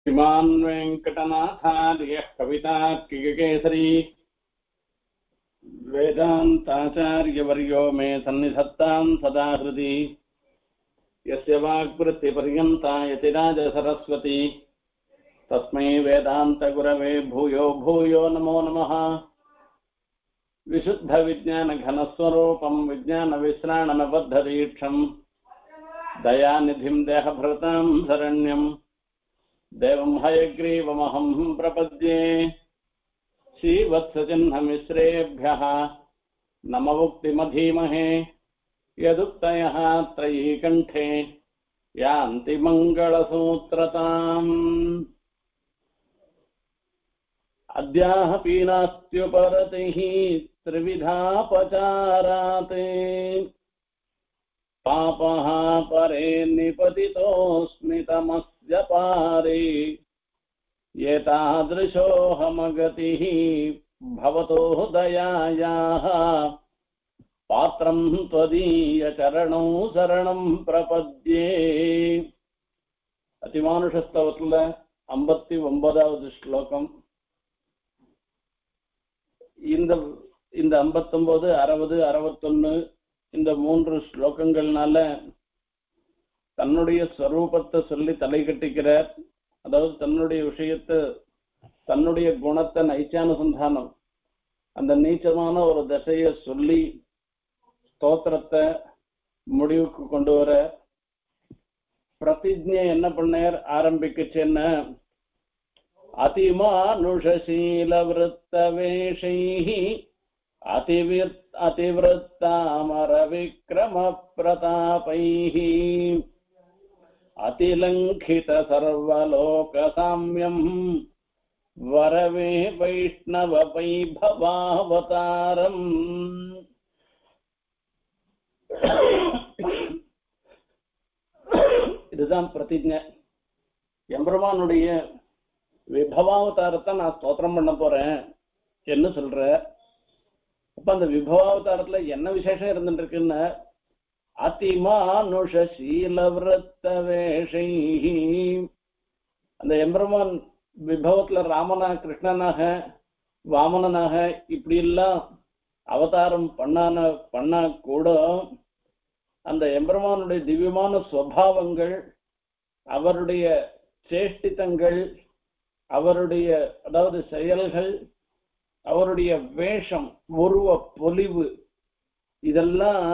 श्रीमान् वेङ्कटनाथार्यः कवितार्किककेसरी वेदान्ताचार्यवर्यो मे सन्निधत्तां सदा हृदि यस्य वाक्वृत्तिपर्यन्ता यतिराजसरस्वती तस्मै वेदान्तगुरवे भूयो भूयो नमो नमः। विशुद्धविज्ञानघनस्वरूपं विज्ञानविश्राणनबद्धदीक्षं दयानिधिं देहभृतां शरण्यं देवं हयग्रीवमहं प्रपद्ये। श्रीवत्सचिह्नमिश्रेभ्यः नमवुक्तिमधीमहे यदुक्तयः त्रयीकण्ठे यान्ति मङ्गलसूत्रताम्। अद्याः पीनास्त्युपरतिः त्रिविधापचारात् पापः परे निपतितोऽस्मि तमस्य पारे एतादृशोऽहमगतिः भवतो दयायाः पात्रं त्वदीयचरणौ शरणं प्रपद्ये। अतिमानुषस्तवत्ल 59வது श्लोकम। இந்த 59, 60, 61 இந்த 3 ஸ்லோகங்கள்னால தன்னுடைய ஸ்வரூபத்தை சொல்லி தலை கட்டிக்கிறார். அதாவது தன்னுடைய விஷயத்தை, தன்னுடைய குணத்தை நைச்சானுசந்தானம், அந்த நீச்சமான ஒரு தசையை சொல்லி ஸ்தோத்திரத்தை முடிவுக்கு கொண்டு வர பிரதிஜ்ஞை என்ன பண்ணார் ஆரம்பிக்குச்சுன்னா, அதிமானுஷீலவிருத்தவேஷைः அதிவிருத்தாமரவிக்ரமப்பிரதாபைः அதிலங்கிதசர்வலோகசாம்யம் வரவே வைஷ்ணவவைபவாவதாரம். இதுதான் பிரதிஜ்ஞை. எம்பெருமானுடைய விபவாவதாரத்தை நான் ஸ்தோத்திரம் பண்ண போறேன் என்ன சொல்ற. அப்ப அந்த விபவாவதாரத்துல என்ன விசேஷம் இருந்துட்டு இருக்குன்னு, அதிமானுஷீலவிருத்தவேஷைः, அந்த எம்பெருமான் விபவத்துல ராமனாக, கிருஷ்ணனாக, வாமனனாக இப்படி எல்லாம் அவதாரம் பண்ணா கூட அந்த எம்பெருமானுடைய திவ்யமான சுவாவங்கள், அவருடைய சேஷ்டிதங்கள், அவருடைய அதாவது செயல்கள், அவருடைய வேஷம், உருவ பொலிவு, இதெல்லாம்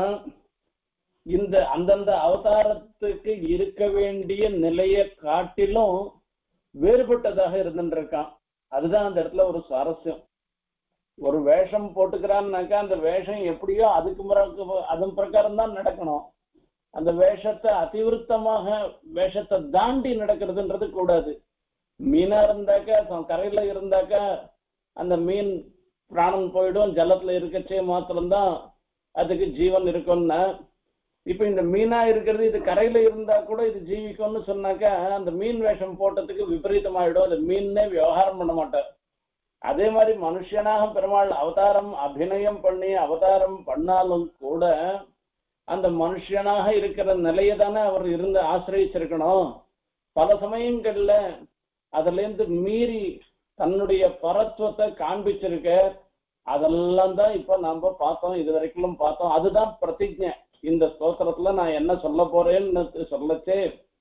இந்த அந்தந்த அவதாரத்துக்கு இருக்க வேண்டிய நிலையை காட்டிலும் வேறுபட்டதாக இருந்துருக்கான். அதுதான் அந்த இடத்துல ஒரு சுவாரஸ்யம். ஒரு வேஷம் போட்டுக்கிறான்னாக்கா அந்த வேஷம் எப்படியோ அதன் பிரகாரம் தான் நடக்கணும். அந்த வேஷத்தை அதிவிருத்தமாக வேஷத்தை தாண்டி நடக்கிறதுன்றது கூடாது. மீனா இருந்தாக்கா, கரையில இருந்தாக்கா அந்த மீன் பிராணம் போயிடும், ஜலத்துல இருக்கச்சே மாத்திரம்தான் அதுக்கு ஜீவன் இருக்கும்னா, இப்ப இந்த மீனா இருக்கிறது இது கரையில இருந்தா கூட இது ஜீவிக்கும்னு சொன்னாக்கா அந்த மீன் வேஷம் போட்டதுக்கு விபரீதமாயிடும். அது மீனே விவகாரம் பண்ண மாட்டார். அதே மாதிரி மனுஷனாக பெருமாள் அவதாரம் அபிநயம் பண்ணி அவதாரம் பண்ணாலும் கூட அந்த மனுஷனாக இருக்கிற நிலையை தானே அவர் இருந்து ஆசிரியச்சிருக்கணும். பல சமயங்கள்ல அதுல இருந்து மீறி தன்னுடைய பரத்துவத்தை காண்பிச்சிருக்க. அதெல்லாம் தான் இப்ப நாம பார்த்தோம், இது வரைக்கும் பார்த்தோம். அதுதான் பிரதிஜை. இந்த ஸ்தோத்திரத்துல நான் என்ன சொல்ல போறேன்னு சொல்லச்சே,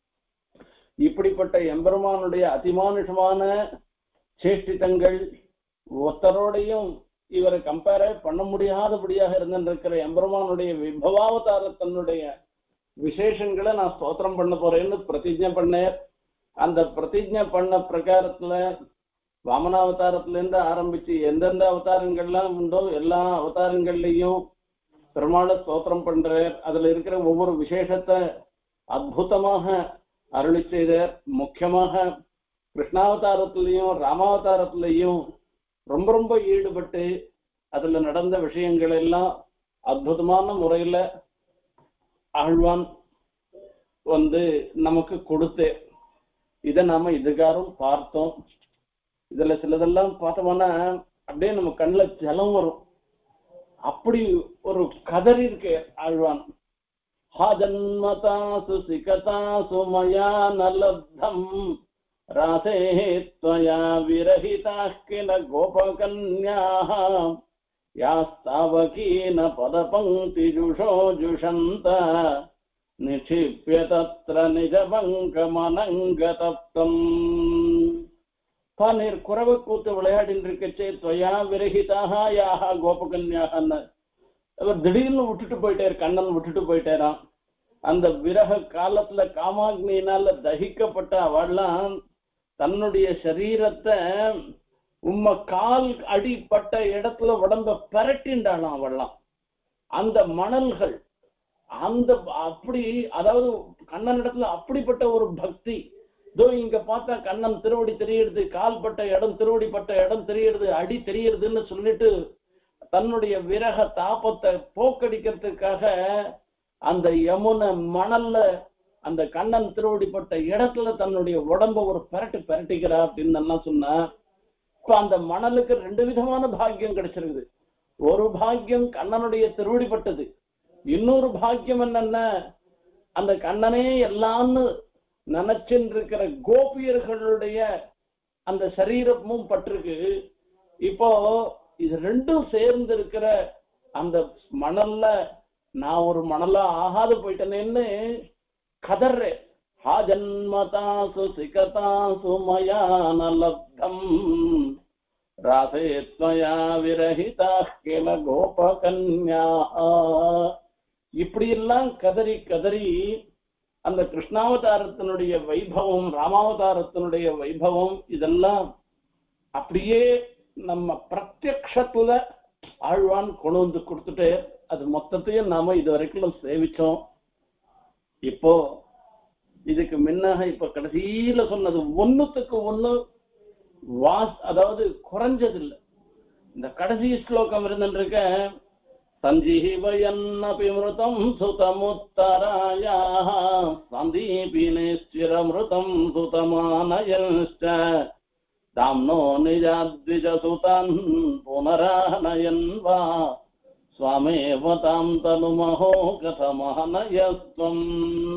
இப்படிப்பட்ட எம்பெருமானுடைய அதிமானுஷமான சேஷ்டிதங்கள், ஒருத்தரோடையும் இவரை கம்பேர் பண்ண முடியாதபடியாக இருந்திருக்கிற எம்பெருமானுடைய விபவாவதாரத்தினுடைய விசேஷங்களை நான் ஸ்தோத்திரம் பண்ண போறேன்னு பிரதிஜை பண்ணேன். அந்த பிரதிஜை பண்ண பிரகாரத்துல வாமனாவதாரத்துல இருந்து ஆரம்பிச்சு எந்தெந்த அவதாரங்கள்லாம் உண்டோ எல்லா அவதாரங்கள்லையும் பெருமாளை ஸ்தோத்திரம் பண்றார். அதுல இருக்கிற ஒவ்வொரு விசேஷத்தை அற்புதமாக அருளி செய்தார். முக்கியமாக கிருஷ்ணாவதாரத்திலையும் ராமாவதாரத்திலையும் ரொம்ப ரொம்ப ஈடுபட்டு அதுல நடந்த விஷயங்கள் எல்லாம் அற்புதமான முறையில ஆழ்வான் நமக்கு கொடுத்து இதை நாம இதுகாரும் பார்த்தோம். இதுல சிலதெல்லாம் பார்த்தோம்னா அப்படியே நம்ம கண்ணுல ஜலம் வரும். அப்படி ஒரு கதறி இருக்கு ஆழ்வான். ஹா ஜன்மதாசு சிகதாசு மயா நலப்தம் रासे त्वया विरहिताः किल गोपकन्याः यास्तावकीन पदपङ्क्तिजुषो जुषन्त निक्षिप्य तत्र निजपङ्कमनङ्गतप्तम् நீர் குறவை கூத்து விளையாடின்னு இருக்கச்சே துவயா விரகிதாக யாஹா கோபகன்யாகன்னு அவர் திடீர்னு விட்டுட்டு போயிட்டாரு, கண்ணன் விட்டுட்டு போயிட்டாராம். அந்த விரக காலத்துல காமாக்னியினால தகிக்கப்பட்ட அவள்லாம் தன்னுடைய சரீரத்தை கால் அடிப்பட்ட இடத்துல உடம்ப பரட்டின்றாளாம். அவள்லாம் அந்த மணல்கள் அந்த அப்படி, அதாவது கண்ணன் இடத்துல அப்படிப்பட்ட ஒரு பக்தி. இதோ இங்க பார்த்தா கண்ணன் திருவடி தெரியுது, கால்பட்ட இடம் திருவடிப்பட்ட இடம் தெரியுது, அடி தெரியுதுன்னு சொல்லிட்டு தன்னுடைய விரக தாபத்தை போக்கடிக்கிறதுக்காக அந்த யமுனை மணல்ல அந்த கண்ணன் திருவடிப்பட்ட இடத்துல தன்னுடைய உடம்ப ஒரு பரட்டிக்கிறா அப்படின்னு நல்லா சொன்னா. இப்ப அந்த மணலுக்கு ரெண்டு விதமான பாக்கியம் கிடைச்சிருக்குது. ஒரு பாக்கியம் கண்ணனுடைய திருவடிப்பட்டது, இன்னொரு பாக்கியம் என்னன்னா அந்த கண்ணனே எல்லாம்னு நினைச்சுன்னு இருக்கிற கோபியர்களுடைய அந்த சரீரமும் பட்டிருக்கு. இப்போ இது ரெண்டும் சேர்ந்து இருக்கிற அந்த மணல்ல நான் ஒரு மணலா ஆகாது போயிட்டேனேன்னு கதர்றேன். ஹா ஜன்மதாசு சிகதாசு மயா நலப்தம் ராசே த்வயா விரஹிதாः கில கோபகன்யா. இப்படி எல்லாம் கதறி கதறி அந்த கிருஷ்ணாவதாரத்தினுடைய வைபவம், ராமாவதாரத்தினுடைய வைபவம் இதெல்லாம் அப்படியே நம்ம பிரத்யக்ஷத்துல ஆழ்வான் கொண்டு வந்து கொடுத்துட்டு அது மொத்தத்தையும் நாம இது வரைக்கும் சேவிச்சோம். இப்போ இதுக்கு முன்னாக இப்ப கடைசியில சொன்னது ஒண்ணுத்துக்கு ஒண்ணு அதாவது குறைஞ்சதில்லை. இந்த கடைசி ஸ்லோகம் இருந்துருக்க சஞ்சீவயன்னபிமிருதம் சுதமுத்தராயாः சந்தீபினேஸ்வரமிருதம் சுதமானயன்ச்ச தாம்னோ நிஜாத்விஜசுதாन् புனரானயன் வா ஸ்வாமேவ தாம் தனுமஹோ கதமானயஸ்வம்.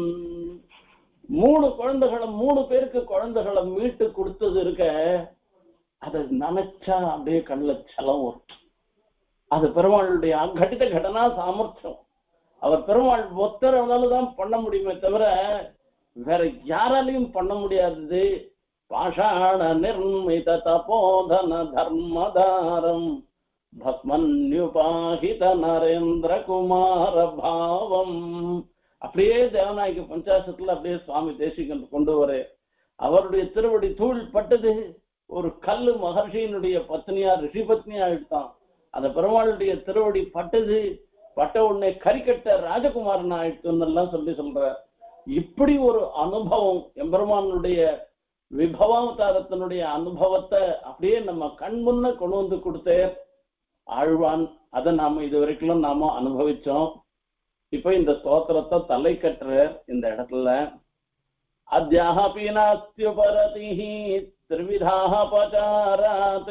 3 குழந்தைகளை 3 பேருக்கு குழந்தைகளை மீட்டு கொடுத்தது இருக்க, அதை நினைச்சா அப்படியே கண்ணுல சலம் வரும். அது பெருமாளுடைய அகட்டித கடனா சாமர்த்தியம். அவர் பெருமாள் ஒத்தரவுனாலதான் பண்ண முடியுமே தவிர வேற யாராலையும் பண்ண முடியாதது. பாஷாண நிர்மித தபோதன தர்மதாரம் பஸ்மன்யுபாஹித நரேந்திர குமார பாவம். அப்படியே தேவநாயக பஞ்சாசத்துல அப்படியே சுவாமி தேசிகன் கொண்டு வர அவருடைய திருவடி தூள் பட்டது. ஒரு கல்லு மகர்ஷியினுடைய பத்னியா ரிஷி பத்னியா எடுத்தான். அந்த பெருமாளுடைய திருவடி பட்டது, பட்ட உடனே கரிக்கட்ட ராஜகுமாரன் ஆயிடுச்சுன்னு சொல்ற. இப்படி ஒரு அனுபவம் எம்பெருமானுடைய விபவாவதாரத்தினுடைய அனுபவத்தை அப்படியே நம்ம கண் முன்ன கொண்டு வந்து கொடுத்த ஆழ்வான். அதை நாம இது வரைக்கும் நாம அனுபவிச்சோம். இப்ப இந்த ஸ்தோத்திரத்தை தலை கட்டுற இந்த இடத்துல அத்யாக பீனாஸ்தியுபரதி திரிவிதாக பச்சாராத்.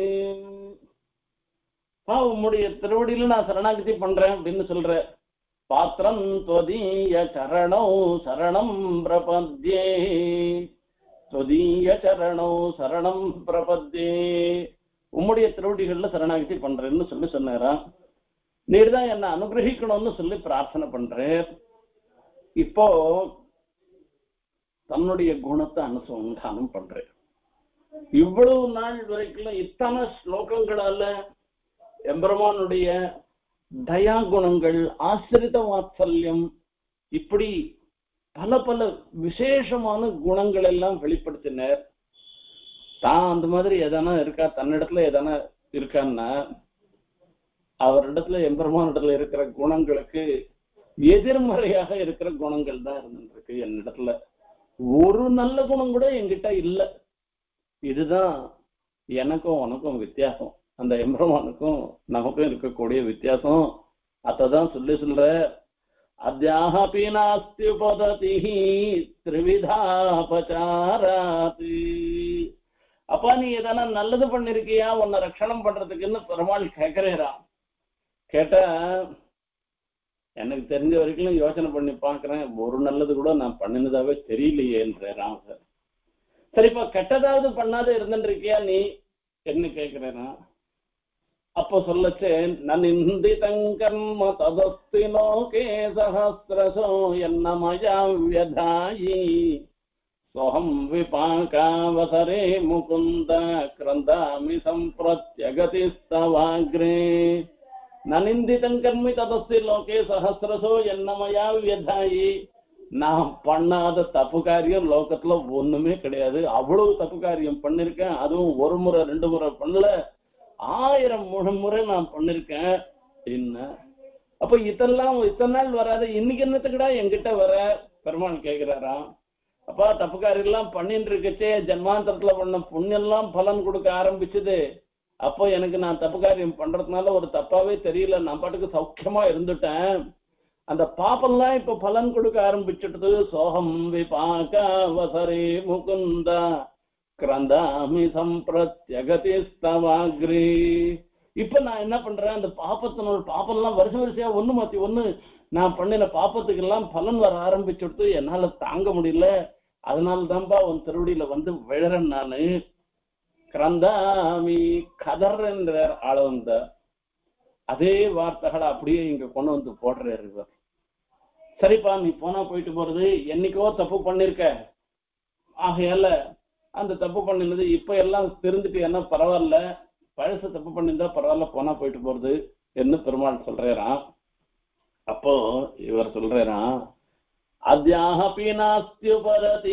உம்முடைய திருவடியில நான் சரணாகதி பண்றேன் அப்படின்னு சொல்ற. பாத்திரம் त्वदीय चरणौ சரணம் பிரபத்யே, त्वदीय चरणौ சரணம் பிரபத்யே. உம்முடைய திருவடிகள்ல சரணாகதி பண்றேன்னு சொன்னாராம். நீர் தான் என்ன அனுகிரகிக்கணும்னு சொல்லி பிரார்த்தனை பண்றேன். இப்போ தன்னுடைய குணத்தை அனுசந்தானம் பண்றேன். இவ்வளவு நாள் வரைக்கும் இத்தனை ஸ்லோகங்களால எம்பெருமானுடைய தயா குணங்கள், ஆசிரித வாத்சல்யம், இப்படி பல பல விசேஷமான குணங்கள் எல்லாம் வெளிப்படுத்தினார். தான் அந்த மாதிரி எதனா இருக்கா, தன்னிடத்துல எதனா இருக்கான்னா அவரிடத்துல எம்பெருமானிடத்துல இருக்கிற குணங்களுக்கு எதிர்மறையாக இருக்கிற குணங்கள் தான் இருந்துருக்கு. என்னிடத்துல ஒரு நல்ல குணம் கூட என்கிட்ட இல்லை. இதுதான் எனக்கும் உனக்கும் வித்தியாசம், அந்த எம்பெருமானுக்கும் நமக்கும் இருக்கக்கூடிய வித்தியாசம். அதான் சொல்ற. அத்யாக பீனாஸ்தி உபததி திரிவிதாபச்சாராத். அப்பா நீ எதனா நல்லது பண்ணிருக்கியா உன்னை ரட்சணம் பண்றதுக்குன்னு பெருமாள் கேட்கிறேரா. கேட்டா எனக்கு தெரிஞ்ச வரைக்கும் யோசனை பண்ணி பாக்குறேன், ஒரு நல்லது கூட நான் பண்ணினதாவே தெரியலையே என்றார். சரிப்பா கெட்டதாவது பண்ணாத இருந்துருக்கியா நீ என்ன கேக்குறேன்னா அப்போ சொல்லச்சே நனிந்திதம் கர்ம ததஸ்தி லோகே சஹஸ்ரசோ என்னமயா வியதாயி சோஹம் விபாகாவசரே முகுந்த கிரந்தாமி சம்பிரத்யகதிஸ்தவாக்ரே நனிந்திதம் கர்மி ததஸ்தி லோகே சஹஸ்ரசோ என்னமயா வியதாயி நான் பண்ணாத தப்பு காரியம் லோகத்துல ஒண்ணுமே கிடையாது அவ்வளவு தப்பு காரியம் பண்ணிருக்கேன் அதுவும் ஒரு முறை 2 முறை பண்ணல 1000 முறை நான் பண்ணிருக்கேன் என்ன அப்ப இதெல்லாம் இத்தனை நாள் வராது இன்னைக்கு என்னத்துக்குடா என்கிட்ட வர பெருமாள் கேக்குறாராம் அப்பா தப்பு காரியம் எல்லாம் பண்ணிட்டு இருக்கச்சே ஜன்மாந்தரத்துல பண்ண புண்ணியெல்லாம் பலன் கொடுக்க ஆரம்பிச்சது அப்போ எனக்கு நான் தப்பு காரியம் பண்றதுனால ஒரு தப்பாவே தெரியல நான் பாட்டுக்கு சௌக்கியமா இருந்துட்டேன் அந்த பாப்பெல்லாம் இப்ப பலன் கொடுக்க ஆரம்பிச்சுட்டு சோகம் விபாகாவசரே முகுந்த கிரந்தாமி சம்பிரத்யகதிஸ்தவாக்ரே இப்ப நான் என்ன பண்றேன் அந்த பாப்பெல்லாம் வரிசையா ஒண்ணு மாத்தி ஒண்ணு நான் பண்ணின பாப்பத்துக்கு எல்லாம் பலன் வர ஆரம்பிச்சுட்டு என்னால தாங்க முடியல அதனால தான்பா உன் திருவடியில வந்து விழறேன் நானு கிரந்தாமி கதர் என்ற ஆளவந்த அதே வார்த்தைகளை அப்படியே இங்க கொண்டு வந்து போடுறாரு இவர் சரிப்பா நீ போனா போயிட்டு போறது என்னைக்கோ தப்பு பண்ணிருக்க ஆகையால அந்த தப்பு பண்ணினது இப்ப எல்லாம் தெரிஞ்சுட்டு என்ன பரவாயில்ல பழச தப்பு பண்ணிருந்தா பரவாயில்ல போனா போயிட்டு போறது என்ன பெருமாள் சொல்றாராம் அப்போ இவர் சொல்றாராம் அத்யாஹபி நாஸ்த்யுபரதி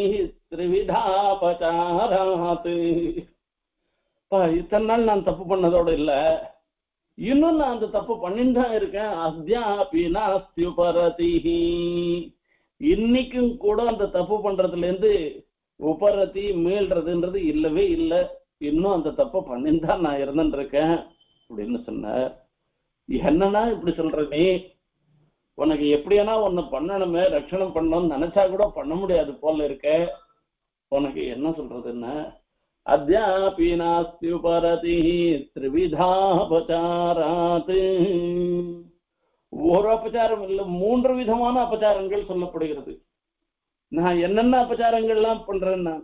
த்ரிவிதாபசாராத் இத்தனை நாள் நான் தப்பு பண்ணதோட இல்ல இன்னும் நான் அந்த தப்பு பண்ணிட்டு தான் இருக்கேன் அத்யாபி நாஸ்த்யுபரதி இன்னைக்கும் கூட அந்த தப்பு பண்றதுல இருந்து உபரதி மீள்றதுன்றது இல்லவே இல்லை இன்னும் அந்த தப்பை பண்ணிட்டு தான் நான் இருந்துட்டு இருக்கேன் அப்படின்னு சொன்ன என்னன்னா இப்படி சொல்ற நீ உனக்கு எப்படியானா ஒன்னு பண்ணணுமே ரட்சணம் பண்ணணும்னு நினைச்சா கூட பண்ண முடியாது போல இருக்க உனக்கு என்ன சொல்றதுன்னா அத்யாபி நாஸ்தி உபரதி த்ரிவிதாபசாராத் ஒரு அபச்சாரம் இல்ல 3 விதமான அபச்சாரங்கள் சொல்லப்படுகிறது நான் என்னென்ன அபச்சாரங்கள்லாம் பண்றேன்னா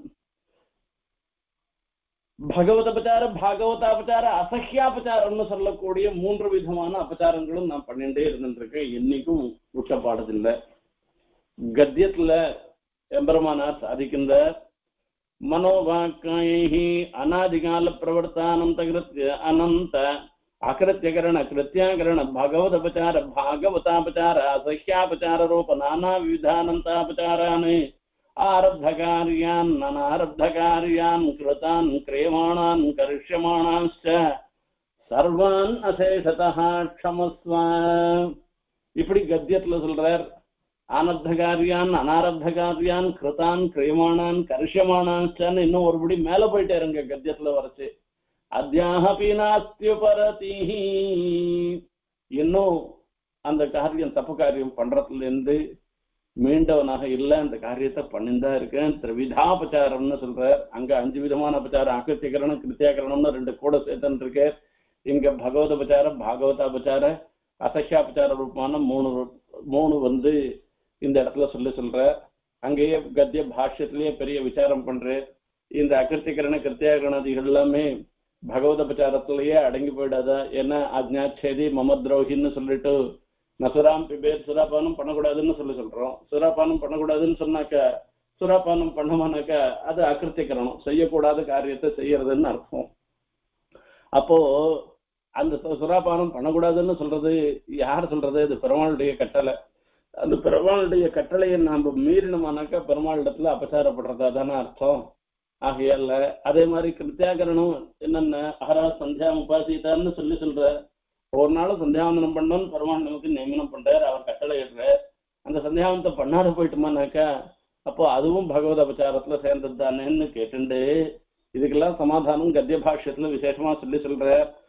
பகவதபச்சார பாகவதாபச்சார அசஹ்யாபச்சாரம்னு சொல்லக்கூடிய 3 விதமான அபச்சாரங்களும் நான் பண்ணிட்டே இருந்துருக்கேன் என்னைக்கும் விட்டப்பாடுதில்லை கத்தியத்துல எம்பெருமானார் சாதிக்கின்ற மனோவாக்காயி அநாதிகால பிரவர்த்தானந்த அனந்த அகிருத்தியகரண கிருத்தியாகரண பகவதபச்சார பாகவதாபச்சார அசஹ்யாபச்சார ரூப நானா விவிதானந்தாபச்சாரான் ஆரப்தகாரியான் அனாரப்தகாரியான் கிருதான் கிரியமாணான் கரிஷ்யமாணான்ச்ச சர்வான் அசேஷதः க்ஷமஸ்வ இப்படி கத்தியத்துல சொல்றார் ஆனர்த்தகாரியான் அனாரப்தகாரியான் கிருதான் கிரியமாணான் கரிஷ்யமாணான்ச்சன்னு இன்னும் ஒருபடி மேல போயிட்டாருங்க கத்தியத்துல வரைச்சு அத்யாஹபி நாஸ்த்யுபரதி இன்னும் அந்த காரியம் தப்பு காரியம் பண்றதுல இருந்து மீண்டவனாக இல்ல அந்த காரியத்தை பண்ணிதான் இருக்கேன் திரிவிதாபச்சாரம்னு சொல்ற அங்க 5 விதமான அபச்சாரம் அகிருத்தியகரணம் கிருத்தியாகரணம்னு 2 கூட சேர்த்துன்னு இருக்கு இங்க பகவதபச்சாரம் பாகவதாபச்சார அசஹ்யாபச்சார ரூபமான 3 வந்து இந்த இடத்துல சொல்ற அங்கேயே கத்திய பாஷ்யத்திலேயே பெரிய விசாரம் பண்ற இந்த அகிருத்தியகரண கிருத்தியாகரணாதிகள் எல்லாமே பகவதபச்சாரத்திலேயே அடங்கி போயிடாதா ஏன்னா அஜ்ஞாச்சேதி மமத்ரோஹின்னு சொல்லிட்டு நசுராம் பிபேர் சுராபானம் பண்ணக்கூடாதுன்னு சொல்றோம் சுராபானம் பண்ணக்கூடாதுன்னு சொன்னாக்க சுராபானம் பண்ணமானாக்க அது அகிருத்தியகரணம் செய்யக்கூடாத காரியத்தை செய்யறதுன்னு அர்த்தம் அப்போ அந்த சுராபானம் பண்ணக்கூடாதுன்னு சொல்றது யார் சொல்றது இது பெருமாளுடைய கட்டளை அந்த பெருமாளுடைய கட்டளையை நாம மீறினோமானாக்கா பெருமாளிடத்துல அபச்சாரப்படுறதா தானே அர்த்தம் ஆகையால அதே மாதிரி கிருத்தியாகரணம் என்னென்ன அஹரா சந்தியா உபாசிதான்னு சொல்ற ஒரு நாளும் சந்தியாவந்தனம் பண்ணோன்னு பெருமாள் நமக்கு நியமனம் பண்றாரு அவர் கட்டளை இடுறார் அந்த சந்தியாவந்தத்தை பண்ணாத போயிட்டுமானாக்கா அப்போ அதுவும் பகவத் அபச்சாரத்துல சேர்ந்தது தானேன்னு கேட்டுண்டு இதுக்கெல்லாம் சமாதானம் கத்திய பாஷ்யத்துல விசேஷமா சொல்ற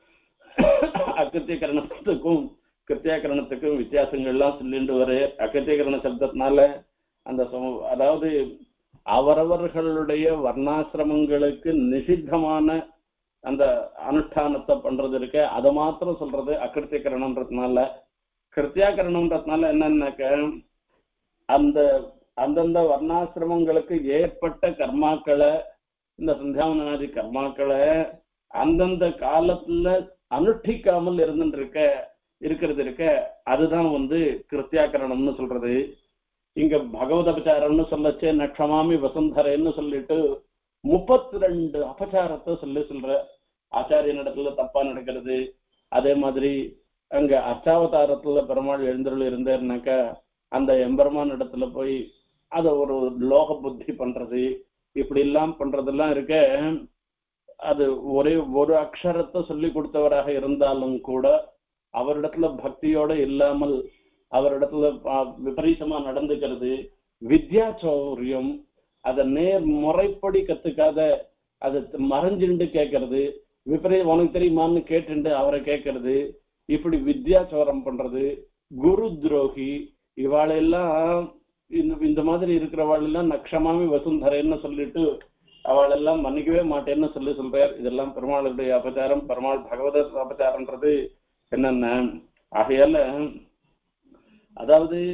அகிருத்தியகரணத்துக்கும் கிருத்தியாகரணத்துக்கும் வித்தியாசங்கள்லாம் சொல்லிட்டு வர அகிருத்தியகரண சப்தத்தினால அந்த அதாவது அவரவர்களுடைய வர்ணாசிரமங்களுக்கு நிஷித்தமான அந்த அனுஷ்டானத்தை பண்றது இருக்க அதை மாத்திரம் சொல்றது அகிருத்தியகரணம்ன்றதுனால கிருத்தியாகரணம்ன்றதுனால என்னன்னாக்க அந்த அந்தந்த வர்ணாசிரமங்களுக்கு ஏற்பட்ட கர்மாக்களை, இந்த சந்தியாவனாதி கர்மாக்களை அந்தந்த காலத்துல அனுஷ்டிக்காமல் இருக்கிறது இருக்க அதுதான் கிருத்தியாக்கரணம்னு சொல்றது. இங்க பகவத் அபச்சாரம்னு சொல்லச்சே நக்ஷமாமி வசுந்தரன்னு சொல்லிட்டு 32 அபச்சாரத்தை சொல்ற. ஆச்சாரியன் இடத்துல தப்பா நடக்கிறது, அதே மாதிரி அங்க அர்ச்சாவதாரத்துல பெருமாள் எழுந்தருள் இருந்தாருனாக்கா அந்த எம்பெருமான் இடத்துல போய் அத ஒரு லோக புத்தி பண்றது, இப்படி எல்லாம் பண்றதெல்லாம் இருக்க. அது ஒரே ஒரு அக்ஷரத்தை சொல்லி கொடுத்தவராக இருந்தாலும் கூட அவரிடத்துல பக்தியோட இல்லாமல் அவரிடத்துல விபரீதமா நடந்துக்கிறது, வித்யா சௌரியம், அதை நேர் முறைப்படி கத்துக்காத அதை மறைஞ்சுண்டு கேட்கறது, உனக்கு தெரியுமான்னு கேட்டுண்டு அவரை கேட்கறது, இப்படி வித்யாச்சோரம் பண்றது, குரு துரோகி, இவாளெல்லாம் இந்த மாதிரி இருக்கிறவாளெல்லாம் நக்ஷமாமி வசுந்தரன்னு சொல்லிட்டு அவளெல்லாம் மன்னிக்கவே மாட்டேன்னு சொல்றார். இதெல்லாம் பெருமாளுடைய அபச்சாரம். பெருமாள் பகவத அபச்சாரம்ன்றது என்னென்ன ஆகையால, அதாவது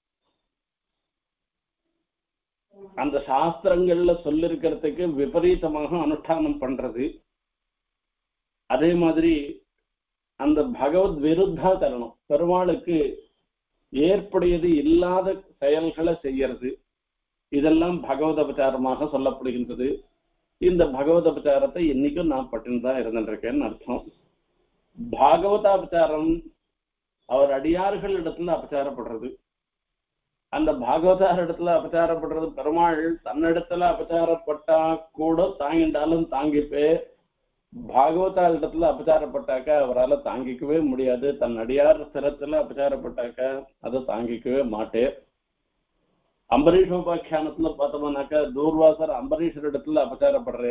அந்த சாஸ்திரங்கள்ல சொல்லிருக்கிறதுக்கு விபரீதமாக அனுஷ்டானம் பண்றது, அதே மாதிரி அந்த பகவத் விருத்தாச்சரணம் பெருமாளுக்கு ஏற்புடையது இல்லாத செயல்களை செய்யறது, இதெல்லாம் பகவத் அபச்சாரமாக சொல்லப்படுகின்றது. இந்த பகவத் அபச்சாரத்தை இன்னைக்கும் நான் பட்டுதான் இருந்துருக்கேன்னு அர்த்தம். பாகவதாபச்சாரம் அவர் அடியார்கள் இடத்துல அபச்சாரப்படுறது, அந்த பாகவதார் இடத்துல அபச்சாரப்படுறது. பெருமாள் தன்னிடத்துல அபச்சாரப்பட்டா கூட தாங்கிண்டாலும் தாங்கிப்பே, பாகவதார் இடத்துல அபச்சாரப்பட்டாக்க அவரால் தாங்கிக்கவே முடியாது. தன் அடியார் சிரத்துல அபச்சாரப்பட்டாக்க அதை தாங்கிக்கவே மாட்டேன். அம்பரீஷோபாக்கியானத்துல பார்த்தோம்னாக்கா தூர்வாசர் அம்பரீஷர் இடத்துல அபச்சாரப்படுறே,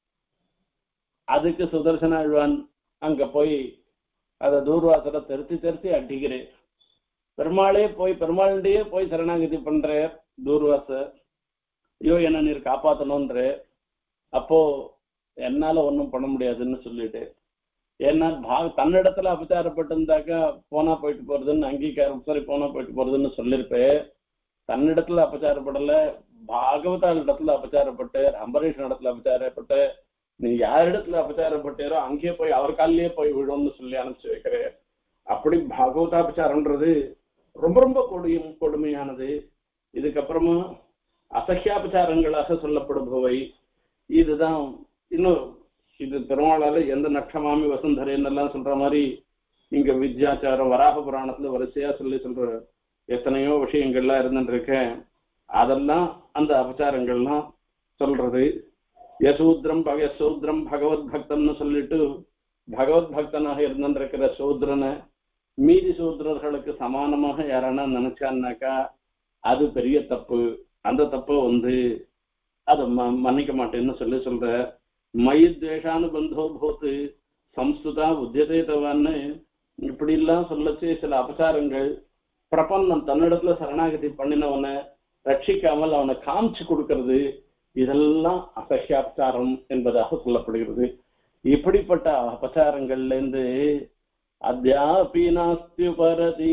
அதுக்கு சுதர்சன ஆழ்வான் அங்க போய் அத தூர்வாசரை தெரிச்சு அடிக்கிறேன். பெருமாளே போய் சரணாகதி பண்ற தூர்வாசர், ஐயோ என்ன நீர் காப்பாத்தணும்ன்ற. அப்போ என்னால ஒன்றும் பண்ண முடியாதுன்னு சொல்லிட்டு, ஏன்னா தன்னிடத்துல அபச்சாரப்பட்டிருந்தாக்கா போனா போயிட்டு போறதுன்னு அங்கீகாரம், சரி போனா போயிட்டு போறதுன்னு சொல்லியிருப்பேன். தன்னிடத்துல அபச்சாரப்படல, பாகவதால் இடத்துல அபச்சாரப்பட்டு, அம்பரீஷன் இடத்துல அபச்சாரப்பட்டு, நீ யார் இடத்துல அபச்சாரப்பட்டாரோ அங்கேயே போய் அவர் காலிலேயே போய் விழும்னு சொல்லி அனுப்பிச்சு வைக்கிறேன். அப்படி பாகவதாபச்சாரம்ன்றது ரொம்ப ரொம்ப கொடுமையானது. இதுக்கப்புறமா அசஹ்யாபச்சாரங்களாக சொல்லப்படுபவை. இதுதான் இன்னும் இது பெருமாளால எந்த நக்ஷமாமி வசுந்தரேன்னெல்லாம் சொல்ற மாதிரி இங்க வித்யாச்சாரம் வராக புராணத்துல வரிசையா சொல்ற எத்தனையோ விஷயங்கள்லாம் இருந்துருக்கேன். அதெல்லாம் அந்த அபச்சாரங்கள்லாம் சொல்றது. யசூத்ரம் பகவத் பக்தம்னு சொல்லிட்டு பகவத் பக்தனாக இருந்திருக்கிற சூத்ரனை மீதி சூத்ரர்களுக்கு சமானமாக யாரானா நினைச்சான்னாக்கா அது பெரிய தப்பு. அந்த தப்பை அதை மன்னிக்க மாட்டேன்னு சொல்ற. மயித்வேஷானு பந்தோ போத்து சம்ஸ்துதா உத்தியதே தவான்னு இப்படி எல்லாம் சொல்லச்சு சில அபச்சாரங்கள். பிரபந்தம் தன்னிடத்துல சரணாகதி பண்ணினவனை ரட்சிக்காமல் அவனை காமிச்சு கொடுக்கறது, இதெல்லாம் அசஹ்யாபச்சாரம் என்பதாக சொல்லப்படுகிறது. இப்படிப்பட்ட அபச்சாரங்கள்ல இருந்து அத்யாபி நாஸ்தி பரதி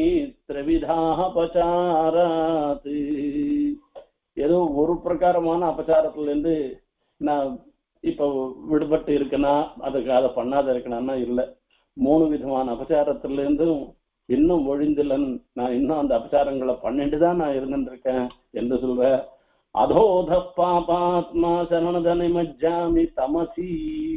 திரவிதாபச்சாராத், ஏதோ ஒரு பிரகாரமான அபச்சாரத்துல இருந்து நான் இப்ப விடுபட்டு இருக்கனா, அதுக்கு அதை பண்ணாத இருக்கணும்னா இல்லை. 3 விதமான அபச்சாரத்துல இருந்தும் இன்னும் ஒழிந்தில்லன், நான் இன்னும் அந்த அபச்சாரங்களை பண்ணிட்டு தான் நான் இருந்துருக்கேன் என்று சொல்ற. அதோத பாபாத்மா சரணதனை மஜ்ஜாமி தமசி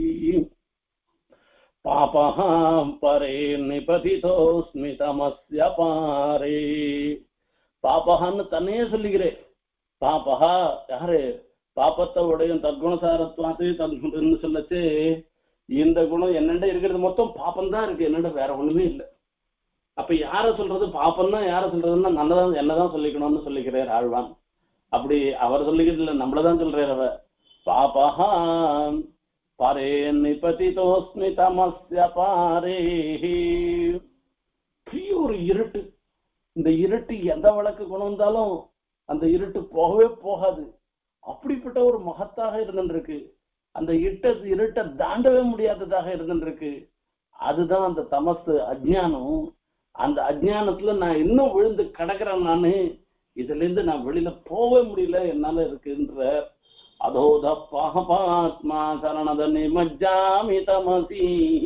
பாபஹாம் பரே நிபதிதோஸ்மி தமஸ்ய பாரே. பாபஹான்னு தன்னையே சொல்லிக்கிறேன். பாபஹா யாரு? பாப்பத்தை உடையும் தற்குணசாரத்வாத்து தன்னு சொல்லச்சு, இந்த குணம் என்னண்ட இருக்கிறது மொத்தம் பாப்பம் தான் இருக்கு, என்னண்ட வேற ஒண்ணுமே இல்லை. அப்ப யார சொல்றது பாப்பம் தான், யார சொல்றதுன்னா நல்லதான் என்னதான் சொல்லிக்கணும்னு சொல்லிக்கிறார் ஆழ்வான். அப்படி அவர் சொல்லிக்கிறது இல்லை, நம்மளதான் சொல்றாரு. அவ பாபஹா பரே நிபதிதோஸ்மி தமஸ்ய பாரே. ஒரு இருட்டு, இந்த இருட்டு எந்த வழக்கு கொண்டு வந்தாலும் அந்த இருட்டு போகவே போகாது. அப்படிப்பட்ட ஒரு மகத்தாக இருந்துருக்கு. அந்த இருட்டை தாண்டவே முடியாததாக இருந்துருக்கு. அதுதான் அந்த தமசு, அஜ்ஞானம். அந்த அஜ்ஞானத்துல நான் இன்னும் விழுந்து கிடக்குறேன் நானு. இதுல இருந்து நான் வெளியில போக முடியல என்னால இருக்குன்ற அதோத பாபாத்மா சரணத நிமஜ்ஜாமி தமசி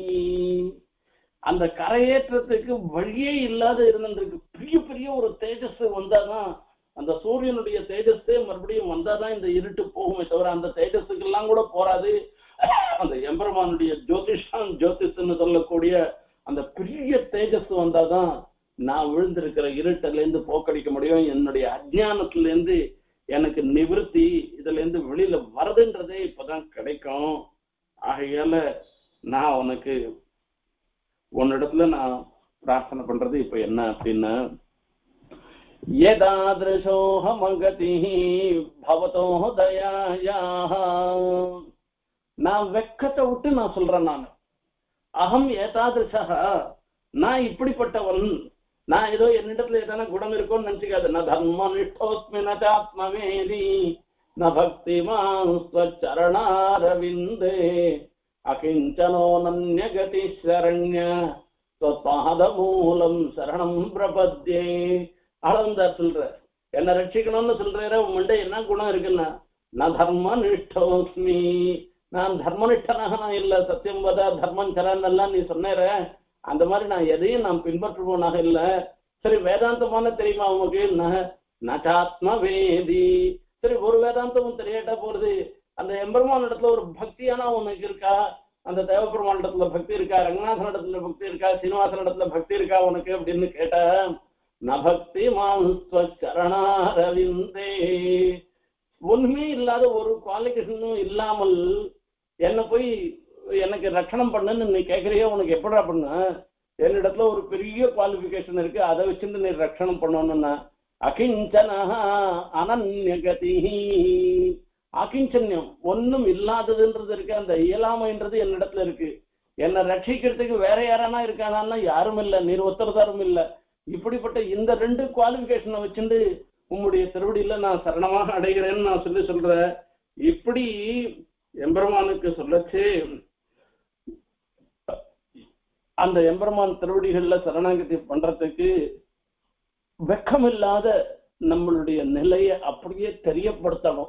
அந்த கரையேற்றத்துக்கு வழியே இல்லாத இருந்திருக்கு. பெரிய பெரிய ஒரு தேஜஸ் வந்தாதான், அந்த சூரியனுடைய தேஜஸே மறுபடியும் வந்தாதான் இந்த இருட்டு போகுமே தவிர அந்த தேஜஸுக்கு எல்லாம் கூட போராது. அந்த எம்பெருமானுடைய ஜோதிஷ்னு சொல்லக்கூடிய அந்த பெரிய தேஜஸ் வந்தாதான் நான் விழுந்திருக்கிற இருட்டில இருந்து போக்கடிக்க முடியும். என்னுடைய அஜ்ஞானத்துல இருந்து எனக்கு நிவர்த்தி, இதுல இருந்து வெளியில வரதுன்றதே இப்பதான் கிடைக்கும். ஆகையால நான் உனக்கு உன்னிடத்துல நான் பிரார்த்தனை பண்றது இப்ப என்ன அப்படின்னா, ஏதாதிருஷோஹமகதி பவதோ தயாயாஹ. நான் வெக்கத்தை விட்டு நான் சொல்றேன், நான் அகம் ஏதாதிருஷா, நான் இப்படிப்பட்டவன். நான் ஏதோ என்னிடத்துல ஏதான குணம் இருக்கும்னு நினைச்சுக்காது. ந தர்ம நிஷ்டோஸ்மி நாத்மவேதி ந பக்திமான் ஸ்வச்சரணாரவிந்தே அகிஞ்சனோ நன்யகதி சரண்ய பாதமூலம் சரணம் பிரபத்யே. ஆளவந்தார் சொல்ற, என்ன ரட்சிக்கணும்னு சொல்ற உங்கள்கிட்ட என்ன குணம் இருக்குன்னா, நான் தர்ம நிஷ்டோஸ்மி, நான் தர்மனிஷ்டனாக நான் இல்ல. சத்தியம் வதா தர்மம் சரண் எல்லாம் நீ சொன்னேற, அந்த மாதிரி நான் எதையும் நான் பின்பற்றுவோனாக இல்ல. சரி வேதாந்தமான தெரியுமா உனக்கு? நச்சாத்ம வேதி. சரி ஒரு வேதாந்தமும் தெரியாட்டா போறது. அந்த எம்பெருமான் இடத்துல ஒரு பக்தியானா உனக்கு இருக்கா? அந்த தேவபெருமான் இடத்துல பக்தி இருக்கா? ரங்கநாதன் இடத்துல பக்தி இருக்கா? சீனிவாசன் இடத்துல பக்தி இருக்கா உனக்கு அப்படின்னு கேட்டா, நபக்தி மாரணாரவிந்தே. ஒண்ணுமே இல்லாத ஒரு குவாலிஃபிகேஷனும் இல்லாமல் என்ன போய் எனக்கு ரட்சணம் பண்ணுன்னு நீ கேட்கறியோ, உனக்கு எப்படா பண்ண? என்னிடத்துல ஒரு பெரிய குவாலிஃபிகேஷன் இருக்கு, அதை வச்சுட்டு நீ ரட்சணம் பண்ணணும்னா அகிஞ்சனா அனன்யகதி. அகிஞ்சன்யம் ஒன்னும் இல்லாததுன்றது இருக்கு, அந்த இயலாமைன்றது என்னிடத்துல இருக்கு. என்னை ரட்சிக்கிறதுக்கு வேற யாரானா இருக்கானா? யாரும் இல்லை, நீர் ஒத்தரதாரும் இல்லை. இப்படிப்பட்ட இந்த ரெண்டு குவாலிஃபிகேஷனை வச்சுட்டு உம்முடைய திருவடியில நான் சரணமாக அடைகிறேன்னு நான் சொல்றேன். இப்படி எம்பெருமானுக்கு சொல்லச்சு அந்த எம்பெருமான் திருவடிகள்ல சரணாகதி பண்றதுக்கு வெக்கமில்லாத நம்மளுடைய நிலையை அப்படியே தெரியப்படுத்தணும்.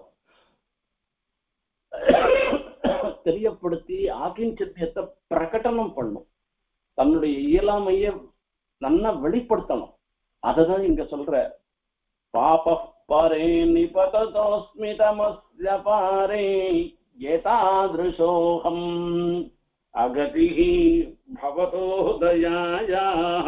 தெரியப்படுத்தி ஆகிஞ்சத்தியத்தை பிரகடனம் பண்ணும், தன்னுடைய இயலாமைய நன்னா வெளிப்படுத்தணும். அததான் இங்க சொல்ற, பாப பரே நிபததோஸ்மிதமஸ்ய பாரே ஏதாத்ருஷோஹம் அகதிஹி பவதோ தயாயாஹ.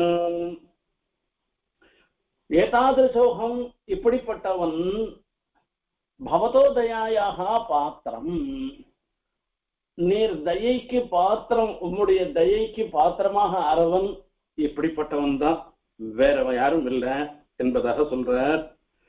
ஏதாத்ருஷோஹம் இப்படிப்பட்டவன், பவதோ தயாயாக பாத்திரம், நீர் தயைக்கு பாத்திரம், உம்முடைய தயைக்கு பாத்திரமாக அரவன் இப்படிப்பட்டவன் தான், வேற யாரும் இல்லை என்பதாக சொல்றார்.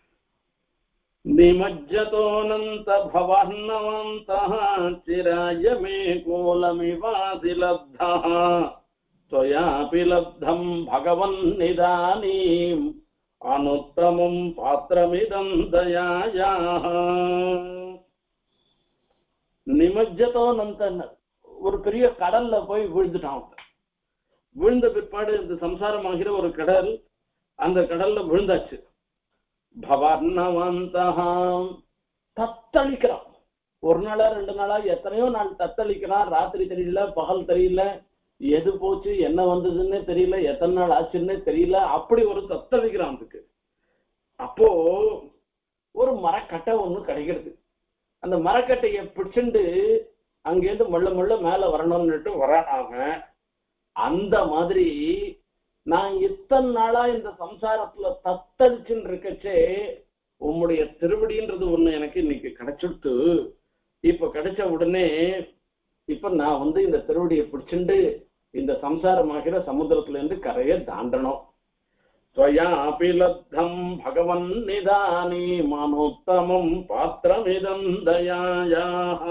நிமஜ்ஜதோனந்த பவர்ணவந்தஹ சிராய மே கோலமிவாதி லப்தஹ त्वयापि लब्धं भगवन् निदानीम् अनुत्तमं पात्रमिदं दयायाः. நிமஜ்ஜதோனந்த ஒரு பெரிய கடல்ல போய் விழுந்துட்டான். விழுந்த பிற்பாடு இந்த சம்சாரமாகிற ஒரு கடல், அந்த கடல்ல விழுந்தாச்சு. பவர்ணவந்தஹாம் தத்தளிக்கிறான். ஒரு நாளா ரெண்டு நாளா எத்தனையோ நாள் தத்தளிக்கிறான். ராத்திரி தெரியல, பகல் தெரியல, எது போச்சு என்ன வந்ததுன்னே தெரியல, எத்தனை நாள் ஆச்சுன்னே தெரியல. அப்படி ஒரு தத்தளிக்கிறான். அதுக்கு அப்போ ஒரு மரக்கட்டை ஒண்ணு கிடைக்கிறது. அந்த மரக்கட்டைய பிடிச்சுண்டு அங்கேருந்து மள்ள மள்ள மேல வரணும்னுட்டு வரானாங்க. அந்த மாதிரி நான் இத்தனை நாளா இந்த சம்சாரத்துல தத்தளிச்சுன்னு இருக்கச்சே உம்முடைய திருவடின்றது ஒண்ணு எனக்கு இன்னைக்கு கிடைச்சிடுத்து. இப்ப கிடைச்ச உடனே இப்ப நான் இந்த திருவடியை பிடிச்சுண்டு இந்த சம்சாரமாகிற சமுத்திரத்துல இருந்து கரையை தாண்டணும். त्वयापि लब्धं भगवन् निदानीमनुत्तमं पात्रमिदं दयायाः.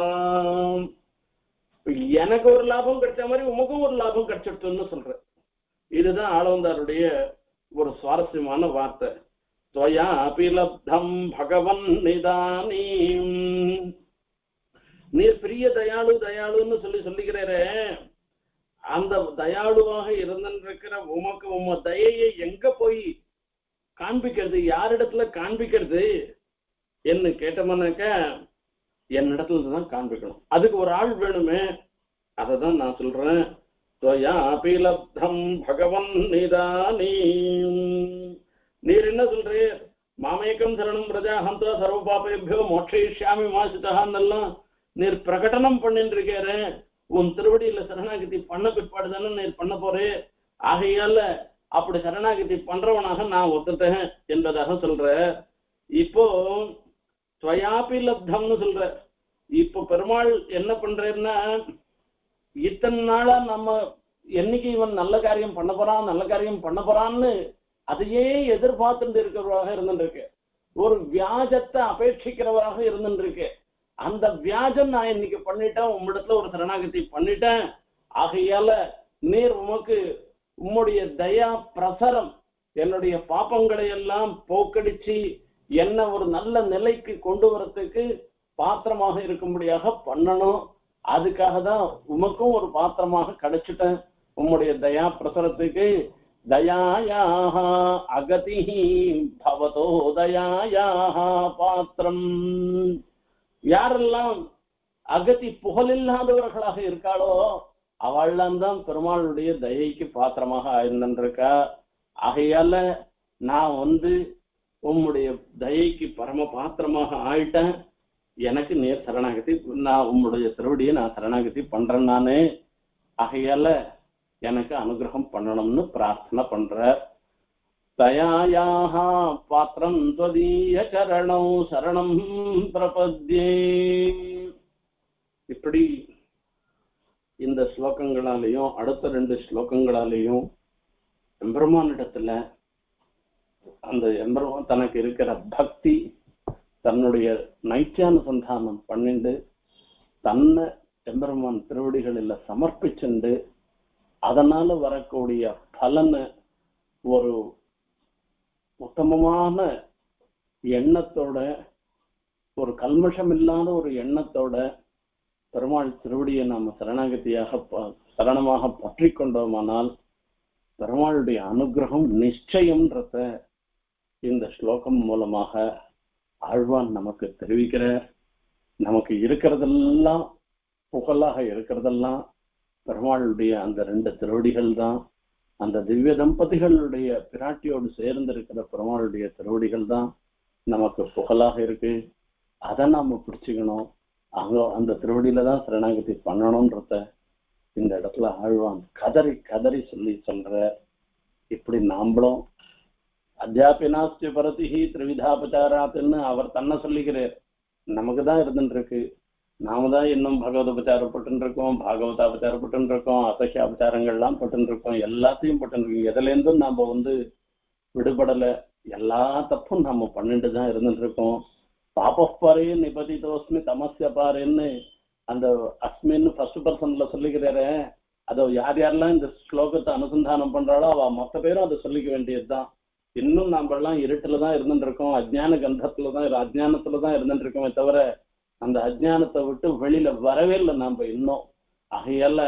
எனக்கு ஒரு லாபம் கிடைச்ச மாதிரி உமக்கும் ஒரு லாபம் கிடைச்சிடுன்னு சொல்ற. இதுதான் ஆளவந்தாருடைய ஒரு சுவாரஸ்யமான வார்த்தை. त्वयापि लब्धं भगवन् निदानीम्. நீர் பெரிய தயாளு தயாளுன்னு சொல்லிக்கிறே, அந்த தயாளுவாக இருந்திருக்கிற உமக்கு உம தயையை எங்க போய் காண்பிக்கிறது யாரிடத்துல காண்பிக்கிறது என்ன கேட்டோம்னாக்க என்னிடத்துல தான் காண்பிக்கணும். அதுக்கு ஒரு ஆள் வேணுமே. அததான் நான் சொல்றேன். त्वयापि लब्धं भगवन् निदानीं. நீர் என்ன சொல்றீர்? மாமேகம் சரணம் பிரஜா ஹந்தா சர்வ பாபேபியோ மோட்சயிஷ்யாமி மாசிதஹான்னெல்லாம் நீர் பிரகடனம் பண்ணிட்டு இருக்கேரு. உன் திருவடியில சரணாகதி பண்ண பிற்பாடு தானே நீர் பண்ண போறே. ஆகையால அப்படி சரணாகதி பண்றவனாக நான் ஒத்துட்டேன் என்பதாக சொல்ற. இப்போ துவயாபி லப்தம்னு சொல்ற. இப்போ பெருமாள் என்ன பண்றேன்னா, இத்தனை நாளா நம்ம என்னைக்கு இவன் நல்ல காரியம் பண்ண போறான் நல்ல காரியம் பண்ண போறான்னு அதையே எதிர்பார்த்துட்டு இருக்கிறவராக இருந்துருக்கு. ஒரு வியாஜத்தை அபேட்சிக்கிறவராக இருந்துருக்கு. அந்த வியாஜம் நான் இன்னைக்கு பண்ணிட்டேன், உம்மிடத்துல ஒரு சரணாகதி பண்ணிட்டேன். ஆகையால நீர் உமக்கு உம்முடைய தயா பிரசரம் என்னுடைய பாப்பங்களை எல்லாம் போக்கடிச்சு என்ன ஒரு நல்ல நிலைக்கு கொண்டு வரத்துக்கு பாத்திரமாக இருக்கும்படியாக பண்ணணும். அதுக்காக தான் உமக்கும் ஒரு பாத்திரமாக கிடைச்சிட்டேன். உம்முடைய தயா பிரசரத்துக்கு தயாயாக அகதி பவதோ தயாயாக பாத்திரம். யாரெல்லாம் அகதி புகழில்லாதவர்களாக இருக்காளோ அவள்லாம் தான் பெருமாளுடைய தயைக்கு பாத்திரமாக ஆயிருந்திருக்கா. ஆகையால நான் உம்முடைய தயைக்கு பரம பாத்திரமாக ஆயிட்டேன். எனக்கு நேர் சரணாகதி, நான் உம்முடைய திருவடியை நான் சரணாகதி பண்றேன் நானு. ஆகையால எனக்கு அனுகிரகம் பண்ணணும்னு பிரார்த்தனை பண்ற. தயாயாக பாத்திரம் त्वदीय चरणौ சரணம் பிரபத்யே. இப்படி இந்த ஸ்லோகங்களாலேயும் அடுத்த 2 ஸ்லோகங்களாலேயும் எம்பெருமானிடத்துல அந்த எம்பெருமான் தனக்கு இருக்கிற பக்தி, தன்னுடைய நைத்தியானுசந்தானம் பண்ணிண்டு தன்னை எம்பெருமான் திருவடிகளில் சமர்ப்பிச்சுண்டு அதனால வரக்கூடிய பலனை ஒரு உத்தமமான எண்ணத்தோட, ஒரு கல்மஷம் இல்லாத ஒரு எண்ணத்தோட பெருமாள் திருவடியை நாம சரணமாக பற்றி கொண்டோமானால் பெருமாளுடைய அனுகிரகம் நிச்சயம்ன்றத இந்த ஸ்லோகம் மூலமாக ஆழ்வான் நமக்கு தெரிவிக்கிற. நமக்கு இருக்கிறதெல்லாம் புகழாக இருக்கிறதெல்லாம் பெருமாளுடைய அந்த 2 திருவடிகள் தான். அந்த திவ்ய தம்பதிகளுடைய பிராட்டியோடு சேர்ந்து இருக்கிற பெருமாளுடைய திருவடிகள் தான் நமக்கு புகழாக இருக்கு. அதை நாம பிடிச்சுக்கணும். அந்த திருவடியில தான் சரணாகதி பண்ணணும்ன்றத இந்த இடத்துல ஆழ்வான் கதறி கதறி சொல்ற. இப்படி நாம்பளும் அத்தியாபினாஸ்திய பரதிஹி திரிவிதாபச்சாராத்துன்னு அவர் தன்னை சொல்லிக்கிறார். நமக்கு தான் இருந்துட்டு இருக்கு. நாம தான் இன்னும் பகவதோபச்சாரப்பட்டு இருக்கோம், பாகவதாபச்சாரப்பட்டு இருக்கோம், அசக்கியாபச்சாரங்கள்லாம் பட்டு இருக்கோம், எல்லாத்தையும் பட்டு இருக்கோம். எதுல இருந்தும் நாம விடுபடல. எல்லா தப்பும் நாம பண்ணிட்டு தான் இருந்துட்டு இருக்கோம். பாப்பப்பாரே நிபதிதோஸ்மி தமஸ்ய பாருன்னு அந்த அஸ்மின்னு ஃபர்ஸ்ட் பர்சன்ல சொல்லிக்கிறாரு. அதை யார் யாரெல்லாம் இந்த ஸ்லோகத்தை அனுசந்தானம் பண்றாளோ அவ மொத்த பேரும் அதை சொல்லிக்க வேண்டியதுதான். இன்னும் நாம எல்லாம் இருட்டுலதான் இருந்துட்டு இருக்கோம், அஜ்ஞான அஜ்ஞானத்துலதான் இருந்துட்டு இருக்கோமே தவிர அந்த அஜ்ஞானத்தை விட்டு வெளியில வரவே இல்லை நாம இன்னும். ஆகையால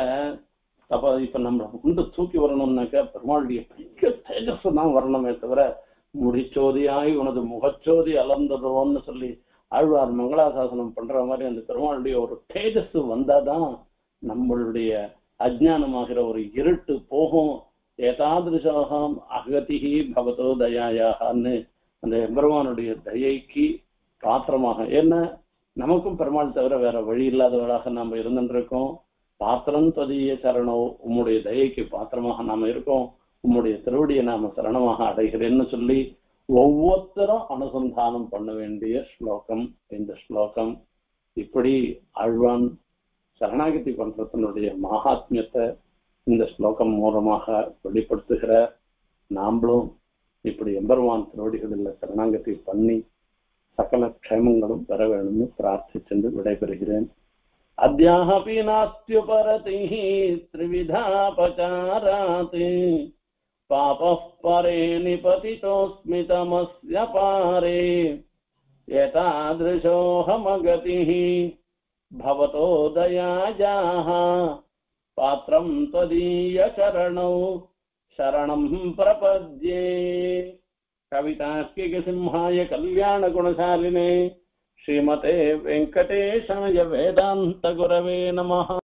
இப்ப நம்ம தூக்கி வரணும்னாக்க பெருமாளுடைய பெரிய தேஜஸ் தான் வரணுமே தவிர முடிச்சோதியாய் உனது முகச்சோதி அலர்ந்துடுவோம்னு சொல்லி ஆழ்வார் மங்களாசாசனம் பண்ற மாதிரி அந்த பெருமாளுடைய ஒரு தேஜஸ் வந்தாதான் நம்மளுடைய அஜ்ஞானமாகிற ஒரு இருட்டு போகும். ஏதாதிருஷாகம் அகதிஹி பவதோ தயாயான்னு அந்த எம்பெருமானுடைய தயைக்கு பாத்திரமாக, ஏன்னா நமக்கும் பெருமாள் தவிர வேற வழி இல்லாதவர்களாக நாம இருந்துட்டு இருக்கோம். பாத்திரம் त्वदीय சரணோ, உம்முடைய தயைக்கு பாத்திரமாக நாம இருக்கோம். உம்முடைய திருவடியை நாம சரணமாக அடைகிறேன்னு சொல்லி ஒவ்வொருத்தரும் அனுசந்தானம் பண்ண வேண்டிய ஸ்லோகம் இந்த ஸ்லோகம். இப்படி ஆழ்வான் சரணாகதி பண்றதனுடைய மகாத்மியத்தை இந்த ஸ்லோகம் மூலமாக வெளிப்படுத்துகிற. நாமளும் இப்படி எம்பெருமான் திருவடிகளில் சரணாகதி பண்ணி சகல க்ஷேமங்களும் பெற வேணும்னு பிரார்த்திச்சென்று விடைபெறுகிறேன். அத்யாஹபி நாஸ்த்யுபரதிஹி த்ரிவிதாபசாராத் பாபः பரே நிபதிதோஸ்மி தமஸ்ய பாரே ஏதாத்ருஷோஹமகதிः பவதோ தயாயாः பாத்ரம் त्वदीय சரணௌ சரணம் பிரபத்யே. कवितार्किकसिंहाय कल्याणगुणशालिने श्रीमते वेङ्कटेशाय वेदान्तगुरवे नमः।